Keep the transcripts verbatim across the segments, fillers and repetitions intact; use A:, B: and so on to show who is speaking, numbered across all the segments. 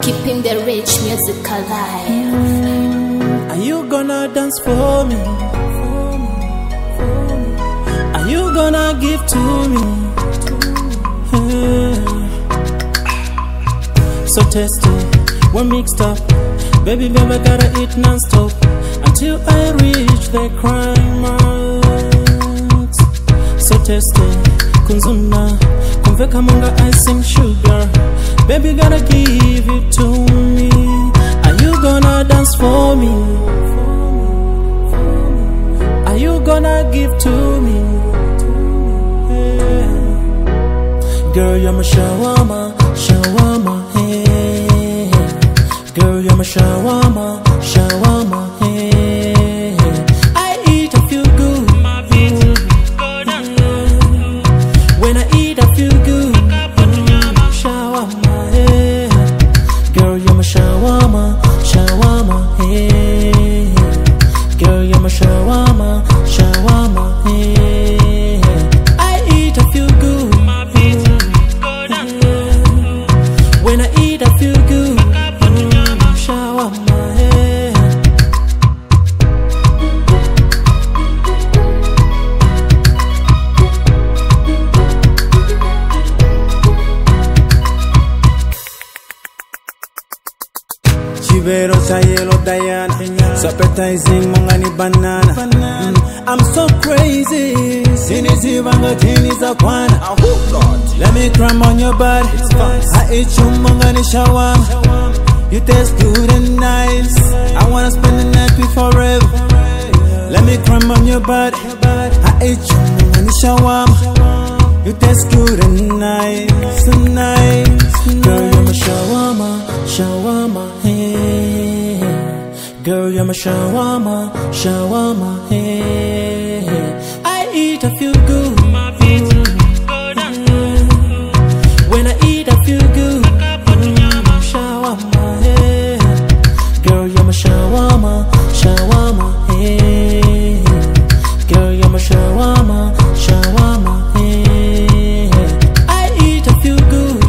A: Keeping the rich music alive.
B: Are you gonna dance for me? Are you gonna give to me? So tasty, we're mixed up. Baby, baby, gotta eat non-stop until I reach the climax. So tasty, kunzuna, kumveka monga icing sugar. Baby, gotta give it to me. Are you gonna dance for me? Are you gonna give to me? Yeah. Girl, you're my shawarma, shawarma, hey. Girl, you're my shawarma, shawarma, hey. I eat, I feel good. When I eat, I feel good. Shawarma, hey. Girl, you're my shawarma, shawarma, hey. Girl, you're my shawarma, shawarma, hey. I eat, I feel good. When I eat, I feel good. Shawarma, hey. Chivero cha yellow Diana, so appetizing mongani banana. Mm, I'm so crazy. Sinizi vanga tini za kwana. Let me climb on your body. I eat you mongani shawarma. You taste good and nice. I wanna spend the night with forever. Let me climb on your body. I eat you mongani shawarma. You taste good and nice, and nice. Girl, you're my shawarma, shawarma, hey. Girl, you're my shawarma, shawarma, hey. I eat, I feel good. When I eat, I feel good. Shawarma, hey. Girl, you're my shawarma, shawarma, hey. Girl, you're my shawarma, shawarma, hey. I eat, I feel good.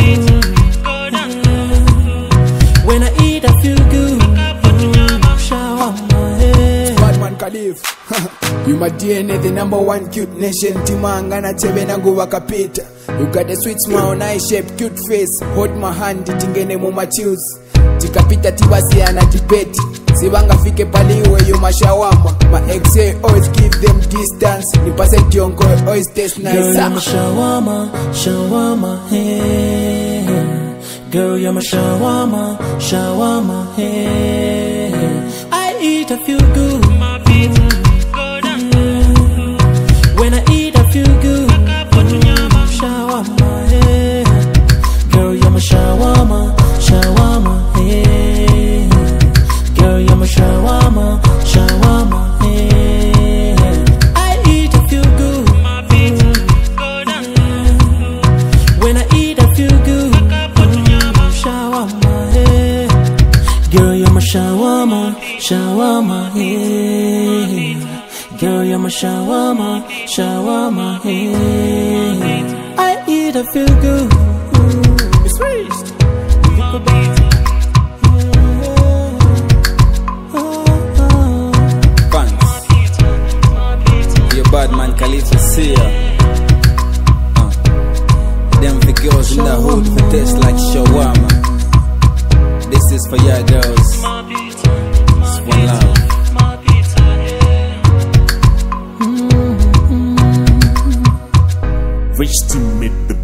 B: When I eat, I feel good. Shawarma, hey.
C: Badman Khalif. You my D N A, the number one cute nation. Timanga na chebe na nguwa kapita. You got a sweet smile, nice shape, cute face. Hold my hand, tingene muma chills. Tikapita tibasi anatipeti. Sibanga fike paliwe you my shawarma. My ex say always give them distance. Nipase kiongo always taste nice.
B: Girl, you're my shawarma, shawarma, hey. Girl, you're my shawarma, shawarma, hey. I eat, I feel good. When I eat, I feel good. Shawarma, hey. Girl, you're my shawarma, shawarma, hey. Girl, you're my shawarma, shawarma, hey. I eat, I feel good. When I eat, I feel good. Shawarma, hey. Girl, you're my shawarma, shawarma, hey. Girl, you're my shawarma, shawarma, hey. I eat, I feel good. It's raised.
D: Fans, your Badman Khalif is here. Uh, them the girls in the hood for taste like shawarma. This is for your girls. It's one love.
E: Rich team made the